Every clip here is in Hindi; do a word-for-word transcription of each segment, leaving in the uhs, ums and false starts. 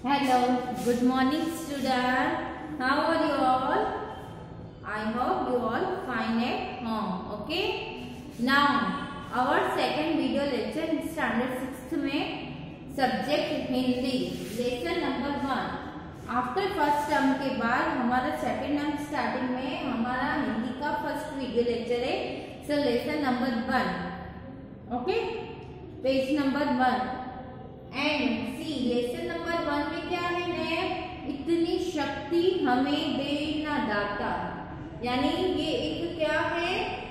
Hello, good morning student. How are you all? I hope you all fine at home. Okay. Now our second video lecture in standard sixth में subject Hindi lesson number one. After first term के बाद हमारा second term starting में हमारा हिंदी का first video lecture है. So lesson number one. Okay. Page number one. And see lesson number one में क्या है ने इतनी शक्ति हमें दे ना दाता, यानी ये एक क्या है,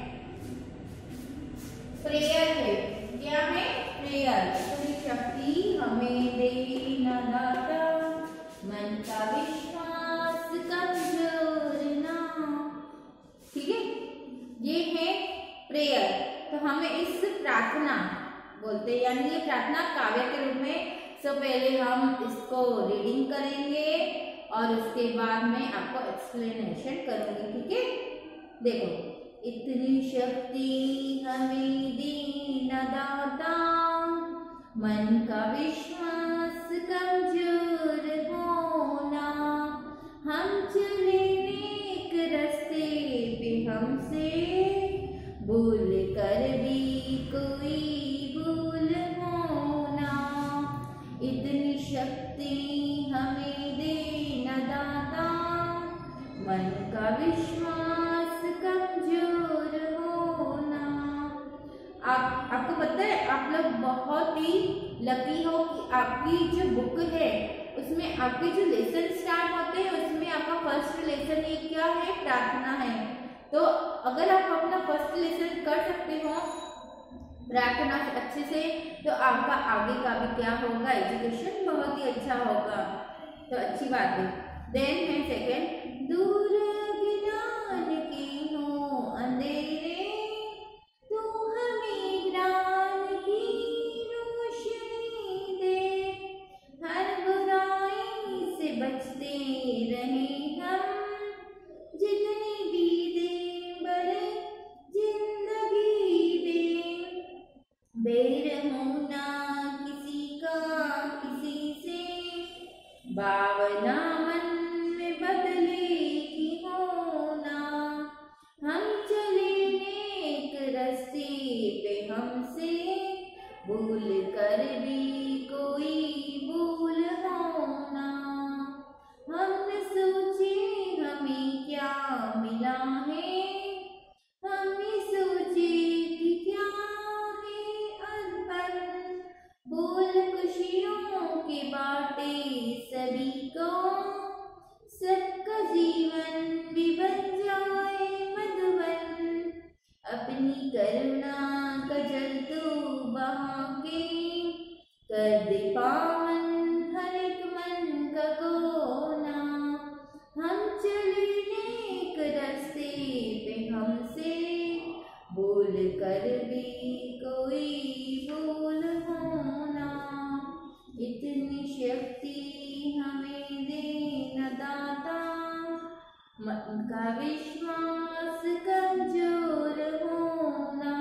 प्रेयर है. क्या है? प्रेयर. इतनी शक्ति हमें दे ना दाता, मन का विश्वास कमजोर ना. ठीक है, ये है प्रेयर. तो हमें इस प्रार्थना बोलते हैं, यानी ये प्रार्थना काव्य के रूप में. सो पहले हम इसको रीडिंग करेंगे और उसके बाद मैं आपको एक्सप्लेनेशन करूंगी. ठीक है, देखो. इतनी शक्ति हमें दीना दाता, मन का विश्वास कमजोर होना, हम चले नेक रास्ते पे हमसे भूल कर भी कोई भूल होना. इतनी शक्ति हमें देना दाता, मन का विश्वास कमजोर होना. आप आपको पता है, आप लोग बहुत ही लकी हो कि आपकी जो बुक है उसमें आपके जो लेसन स्टार्ट होते हैं उसमें आपका फर्स्ट लेसन ये क्या है, प्रार्थना है. तो अगर आप अपना फर्स्ट लेसन कर सकते हो प्रार्थना से अच्छे से, तो आपका आगे का भी क्या होगा, एजुकेशन बहुत ही अच्छा होगा. तो अच्छी बात है. देन है सेकेंड. दूर ज्ञान की हो अंधेरे, तू हमें ज्ञान की रोशनी दे, हर बुराई से बचते रहे हम, जितनी भी दे बड़े जिंदगी दे, बैर होना किसी का किसी से, भावना मन में बदले की होना, हम चले नेक रास्ते पे हमसे भूल कर भी कोई भूल होना, हमने सोचे हमें क्या मिला है, हमने सोचे कि क्या है अनबन, भूल खुशियों के बाटे सभी को, सबका जीवन भी बन जाए मधुबन, अपनी करुणा का जल तू बहा के, कर दे पावन हर एक मन का कोना, हम चले नेक रास्ते पे हमसे भूल कर भी कोई भूल होना. इतनी शक्ति हमें देना दाता, मन का विश्वास कमजोर होना,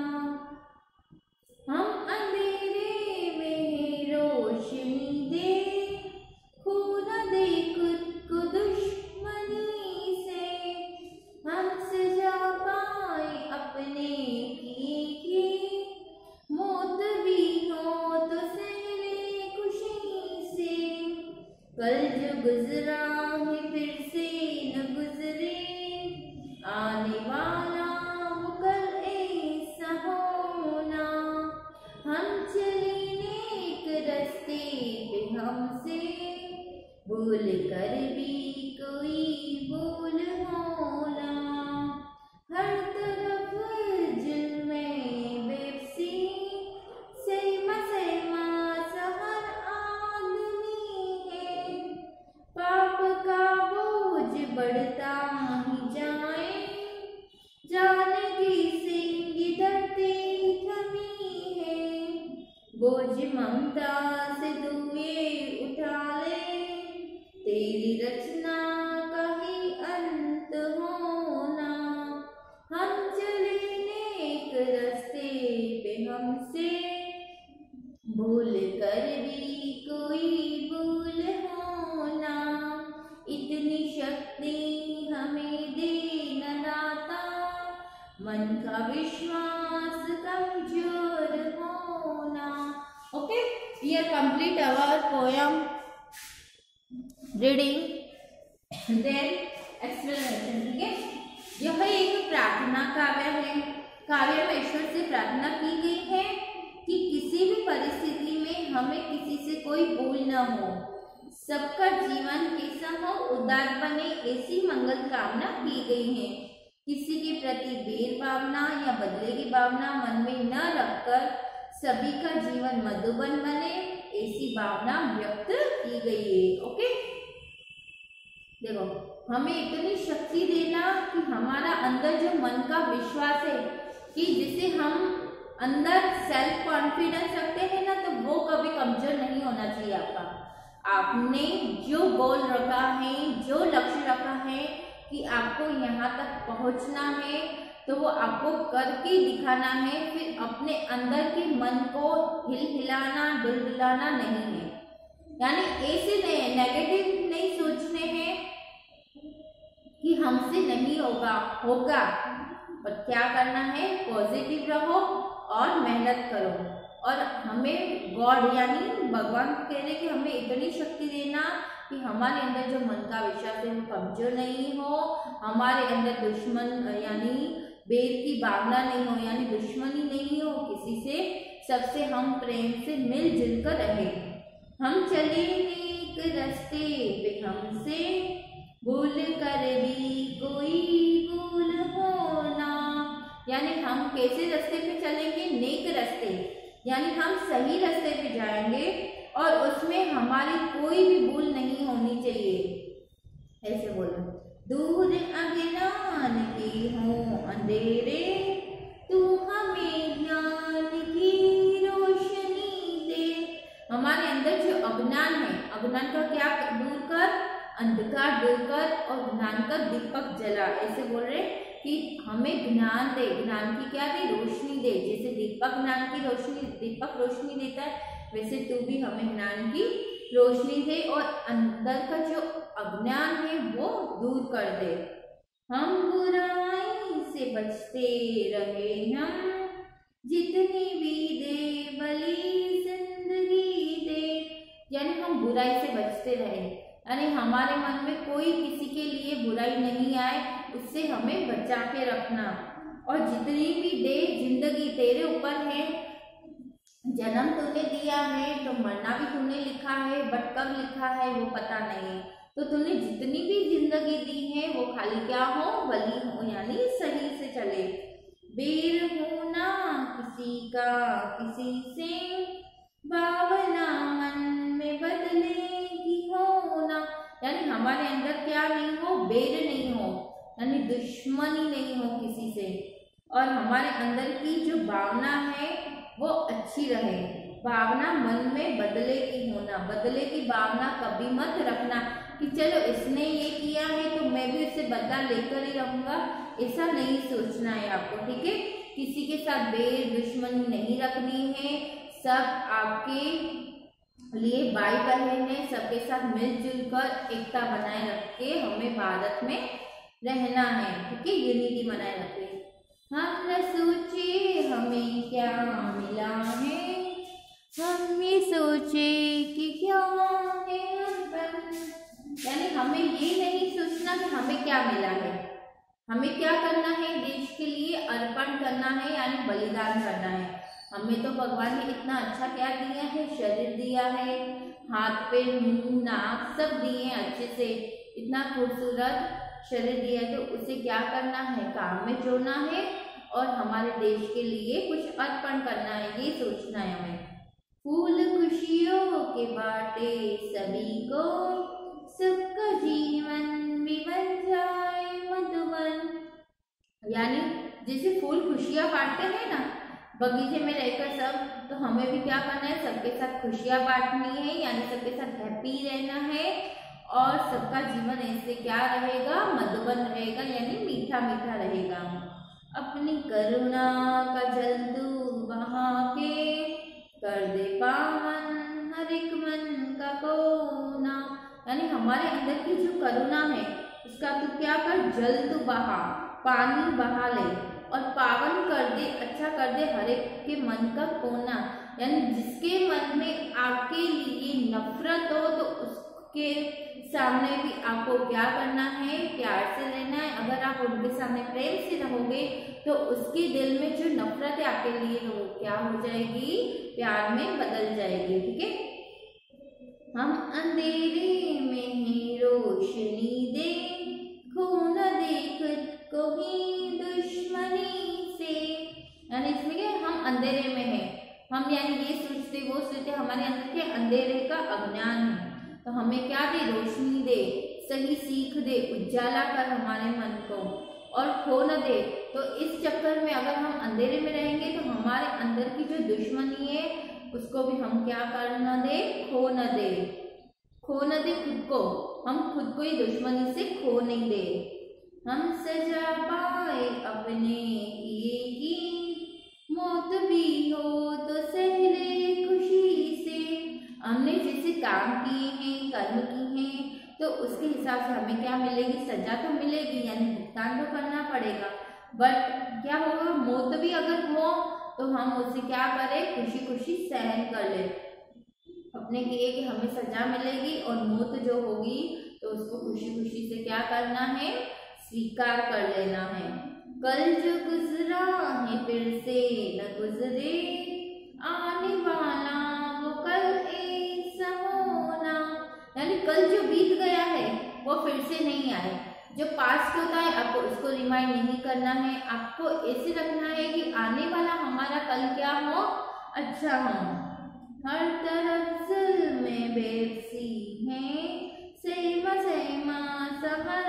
हम अंधेरे में रोशनी दे, खो न दे खुद को दुश्मनी से, हम सजा पाए अपने किए की, मौत भी हो तो सहले खुशी से, कल जो गुजरा है फिर से न गुजरे, आने वाला वो कल ऐसा होना, हम चले नेक रास्ते पे हमसे भूल कर भी कोई भूल होना, हर तरफ जुल्म बेबसी, सहमा सहमा सा हर आदमी है, पाप का बोझ बढ़ता ही जाए, जानकी सिंह की धरती थमी है, बोझ ममता से दुए उठा ले, तेरी रचना का ही अंत होना, हम चले नेक रास्ते पे हमसे भूल कर भी कोई भूल हो here complete our poem reading then explanation। ठीक है, यह एक प्रार्थना काव्य है। काव्य में ईश्वर से प्रार्थना की गई है कि किसी भी परिस्थिति में हमें किसी से कोई भूल न हो, सबका जीवन कैसा हो उदार बने, ऐसी मंगल कामना की गई है। किसी के प्रति बैर भावना या बदले की भावना मन में न रखकर सभी का जीवन मधुबन बने, ऐसी भावना व्यक्त की गई है। ओके, देखो हमें इतनी शक्ति देना कि हमारा अंदर जो मन का विश्वास है कि जिसे हम अंदर सेल्फ कॉन्फिडेंस रखते हैं ना, तो वो कभी कमजोर नहीं होना चाहिए आपका। आपने जो गोल रखा है, जो लक्ष्य रखा है कि आपको यहाँ तक पहुँचना है, तो वो आपको करके दिखाना है। फिर अपने अंदर के मन को हिल हिलाना डुलडुलाना नहीं है, यानी ऐसे नहीं नेगेटिव नहीं सोचने हैं कि हमसे नहीं होगा, होगा। और क्या करना है, पॉजिटिव रहो और मेहनत करो। और हमें गॉड यानी भगवान कह रहे कि हमें इतनी शक्ति देना कि हमारे अंदर जो मन का विश्वास है वो कमजोर नहीं हो, हमारे अंदर दुश्मन यानी बैर की भावना नहीं हो, यानी दुश्मनी नहीं हो किसी से, सबसे हम प्रेम से मिलजुल कर रहे। हम चले नेक रास्ते पे हमसे भूल कर भी कोई भूल होना, यानी हम कैसे रास्ते पे चलेंगे, नेक रास्ते, यानी हम सही रास्ते पे जाएंगे और उसमें हमारी कोई भी भूल नहीं होनी चाहिए। ऐसे बोलो, दूर अज्ञान की हो अंधेरे, तू हमें ज्ञान की रोशनी दे। हमारे अंदर जो अज्ञान है, अज्ञान का क्या दूर कर, अंधकार दूर कर और ज्ञान का दीपक जला। ऐसे बोल रहे कि हमें ज्ञान दे, ज्ञान की क्या दे, रोशनी दे। जैसे दीपक ज्ञान की रोशनी, दीपक रोशनी देता है, वैसे तू भी हमें ज्ञान की रोशनी दे और अंदर का जो अज्ञान है वो दूर कर दे। हम बुराई से बचते रहे, हम जितनी भी दे बली जिंदगी दे, यानी हम बुराई से बचते रहे, यानी हमारे मन में कोई किसी के लिए बुराई नहीं आए, उससे हमें बचा के रखना। और जितनी भी दे जिंदगी तेरे ऊपर है, जन्म तूने दिया है तो मरना भी तूने लिखा है, बट कब लिखा है वो पता नहीं। तो तूने जितनी भी जिंदगी दी है वो खाली क्या हो, वली हो, यानी सही से चले। बैर होना किसी का किसी से, भावना मन में बदले की होना, यानी हमारे अंदर क्या नहीं हो, बैर नहीं हो, यानी दुश्मनी नहीं हो किसी से। और हमारे अंदर की जो भावना है वो अच्छी रहे, भावना मन में बदले की होना। बदले की भावना कभी मत रखना कि चलो इसने ये किया है तो मैं भी उससे बदला लेकर ही रहूंगा, ऐसा नहीं सोचना है आपको। ठीक है, किसी के साथ बैर दुश्मनी नहीं रखनी है, सब आपके लिए भाई बहन है, सबके साथ मिलजुल कर एकता बनाए रख के हमें भारत में रहना है। ठीक है, यूनिटी बनाए रखे। हम न सोचे हमें क्या मिला है, हम ये सोचे कि क्या है अपन, यानी हमें ये नहीं सोचना कि हमें क्या मिला है, हमें क्या करना है, देश के लिए अर्पण करना है, यानी बलिदान करना है। हमें तो भगवान ने इतना अच्छा क्या दिया है, शरीर दिया है, हाथ पे मुंह नाक सब दिए हैं अच्छे से, इतना खूबसूरत शरीर दिया है, तो उसे क्या करना है, काम में जोड़ना है और हमारे देश के लिए कुछ अर्पण करना है, ये सोचना है हमें। फूल खुशियों के बाटे सभी को, सबका जीवन भी बन जाए मधुबन, यानी जैसे फूल खुशियाँ बांटते हैं ना बगीचे में रहकर सब, तो हमें भी क्या करना है, सबके साथ खुशियाँ बांटनी है, यानी सबके साथ हैप्पी रहना है और सबका जीवन ऐसे क्या रहेगा, मधुबन रहेगा, यानी मीठा मीठा रहेगा। अपनी करुणा का जल तू बहा के, कर दे पावन हर एक मन का कोना, यानी हमारे अंदर की जो करुणा है उसका तू क्या कर, जल तू बहा, पानी बहा ले और पावन कर दे, अच्छा कर दे हर एक के मन का कोना, यानी जिसके मन में आग के सामने भी आपको क्या करना है, प्यार से रहना है। अगर आप उनके सामने प्रेम से रहोगे तो उसके दिल में जो नफरत है आपके लिए वो क्या हो जाएगी, प्यार में बदल जाएगी। ठीक है, हम अंधेरे में ही रोशनी दे, खो न देख कोई दुश्मनी से। यानी इसमें क्या, हम अंधेरे में हैं, हम यानी ये सोचते वो सोचते हमारे अंदर के अंधेरे का अज्ञान है, तो हमें क्या दे, रोशनी दे, सही सीख दे, उजाला कर हमारे मन को, और खो न दे। तो इस चक्कर में अगर हम अंधेरे में रहेंगे तो हमारे अंदर की जो दुश्मनी है उसको भी हम क्या कर न दे, खो न दे, खो न दे खुद को, हम खुद को ही दुश्मनी से खो नहीं दे। हम सजा पाए अपने किए की, मौत भी हो तो सहले खुशी से। हमने जैसे काम किए हैं, कर्म किए हैं, तो उसके हिसाब से हमें क्या मिलेगी, सजा तो मिलेगी, यानी भुगतान तो करना पड़ेगा। बट क्या होगा, मौत भी अगर हो तो हम उसे क्या करें, खुशी खुशी सहन कर ले। अपने किए कि हमें सजा मिलेगी और मौत जो होगी तो उसको खुशी खुशी से क्या करना है, स्वीकार कर लेना है। कल जो गुजरा है फिर से न गुजरे, आने वाला वो कल ऐसा होना। यानी कल जो बीत गया है वो फिर से नहीं आए। जो पास्ट होता है आपको उसको रिमाइंड नहीं करना है, आपको ऐसे रखना है कि आने वाला हमारा कल क्या हो, अच्छा हो। हर तरफ जुल्म बेबसी है, सेमा सेमा सहर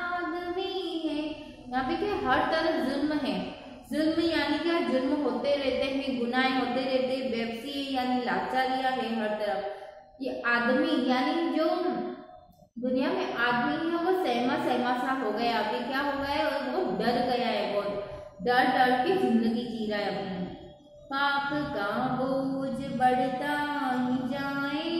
आदमी है। यहाँ पे क्या, हर तरफ जुल्म है। जुल्म यानी क्या, जुल्म होते रहते हैं, गुनाह होते रहते हैं, बेबसी यानी लाचारियां है हर तरफ। ये आदमी यानी जो दुनिया में आदमी है वो सहमा सहमा सा हो गया, अभी क्या हो गया है, और वो डर गया है, बहुत डर डर के जिंदगी जी रहा है अपनी। पाप का बोझ बढ़ता ही जाए,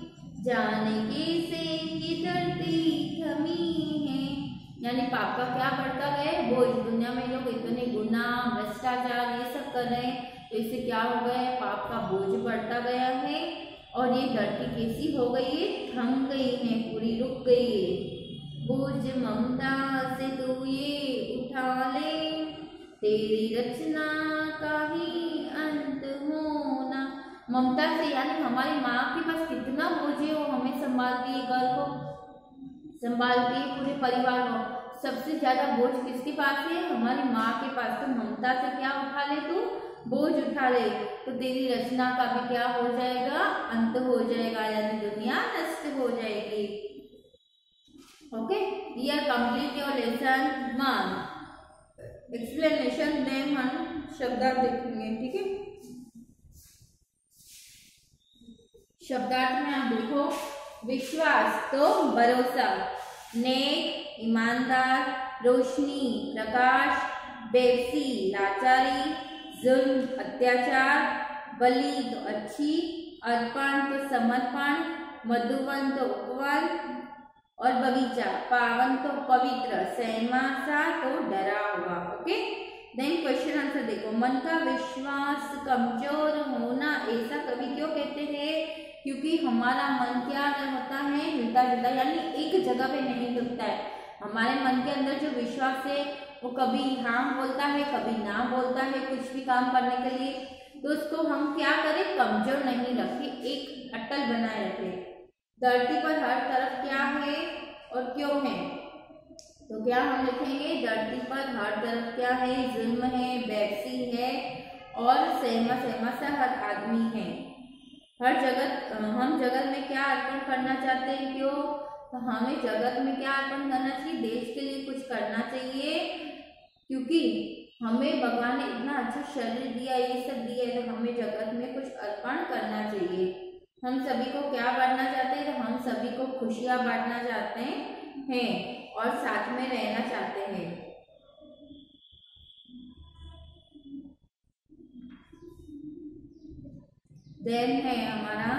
जाने कैसे की धरती थमी है। यानी पाप का क्या बढ़ता गया, बोझ। दुनिया में लोग इतने गुनाह भ्रष्टाचार ये सब कर रहे हैं, तो इससे क्या हो गया है, पाप का बोझ बढ़ता गया है, और ये धरती कैसी हो गई है, थम गई है, पूरी रुक गई है। बोझ ममता से तू ये उठा ले, तेरी रचना का ही अंत होना। ममता से यानी हमारी माँ के पास कितना बोझ है, वो हमें संभालती है, घर को संभालती है, पूरे परिवार को। सबसे ज्यादा बोझ किसके पास है, हमारी माँ के पास। तो ममता से क्या उठा ले, तू बोझ उठा ले, तो तेरी रचना का भी क्या हो जाएगा, अंत हो जाएगा, यानी दुनिया नष्ट हो जाएगी। Okay, here complete your lesson one. Explanation then हम शब्दार्थ देखेंगे। ठीक है, शब्दार्थ में आप देखो, विश्वास तो भरोसा, नेक ईमानदार, रोशनी प्रकाश, बेबसी लाचारी, जुल्म अत्याचार, बलि तो अच्छी, अर्पण तो समर्पण, मधुवन तो उपवन, और बगीचा पावन तो पवित्र, सहमा सा तो डरा हुआ। ओके, देन क्वेश्चन आंसर देखो। मन का विश्वास कमजोर होना ऐसा कवि क्यों कहते हैं, क्योंकि हमारा मन क्या होता है, हिलता जुलता, यानी एक जगह पे नहीं रुकता है। हमारे मन के अंदर जो विश्वास है वो कभी हाँ बोलता है, कभी ना बोलता है, कुछ भी काम करने के लिए। तो उसको हम क्या करें, कमजोर नहीं रखें, एक अटल बनाए रखें। धरती पर हर तरफ क्या है और क्यों है, तो क्या हम लिखेंगे, धरती पर हर तरफ क्या है, जुल्म है, बेबसी है, और सहमा सहमा सा हर आदमी है। हर जगत, हम जगत में क्या अर्पण करना चाहते हैं, क्यों, तो हमें जगत में क्या अर्पण करना चाहिए, देश के लिए कुछ करना चाहिए, क्योंकि हमें भगवान ने इतना अच्छा शरीर दिया, ये सब दिया है, तो हमें जगत में कुछ अर्पण करना चाहिए। हम सभी को क्या बांटना चाहते हैं, तो हम सभी को खुशियां बांटना चाहते हैं और साथ में रहना चाहते हैं। देन है हमारा,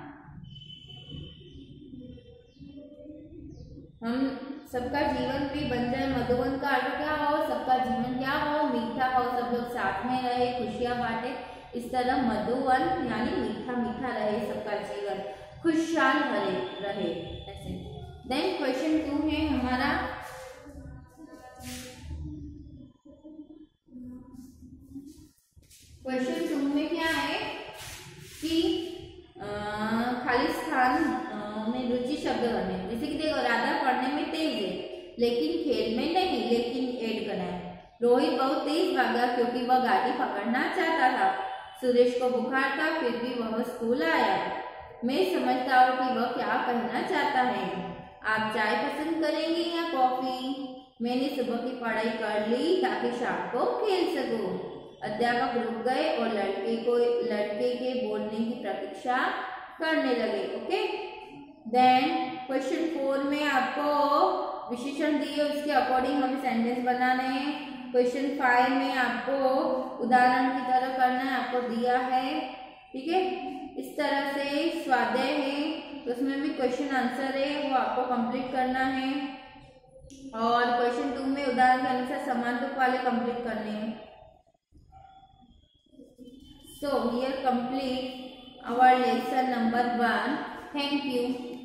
हम सबका जीवन भी बन जाए मधुवन का अर्थ क्या हो, सबका जीवन क्या हो, मीठा हो, सब लोग साथ में रहे, खुशियां बांटे, इस तरह मधुवन यानी मीठा मीठा रहे सबका जीवन। खुशहाल रहे रहे ऐसे। देन क्वेश्चन टू है हमारा, क्वेश्चन टू में क्या है कि आ, खाली स्थान में रुचि शब्द बने। जैसे कि देखो, राधा पढ़ने में तेज है लेकिन खेल में नहीं, लेकिन ऐड करना है। रोहित बहुत तेज भागा क्योंकि वह गाड़ी पकड़ना चाहता था। सुरेश को बुखार था फिर भी वह स्कूल आया। मैं समझता हूँ कि वह क्या कहना चाहता है। आप चाय पसंद करेंगे या कॉफी? मैंने सुबह की पढ़ाई कर ली ताकि शाम को खेल सकूं। अध्यापक रुक गए और लड़के को लड़के के बोलने की प्रतीक्षा करने लगे। ओके, देन क्वेश्चन फोर में आपको विशेषण दिए, उसके अकॉर्डिंग हमें सेंटेंस बनाने हैं। क्वेश्चन फाइव में आपको उदाहरण की तरह करना है, आपको दिया है। ठीक है, इस तरह से स्वाध्याय है तो उसमें भी क्वेश्चन आंसर है, वो आपको कंप्लीट करना है। और क्वेश्चन टू में उदाहरण के अनुसार समान तुक वाले कंप्लीट करने हैं। So here complete our lesson number one. Thank you.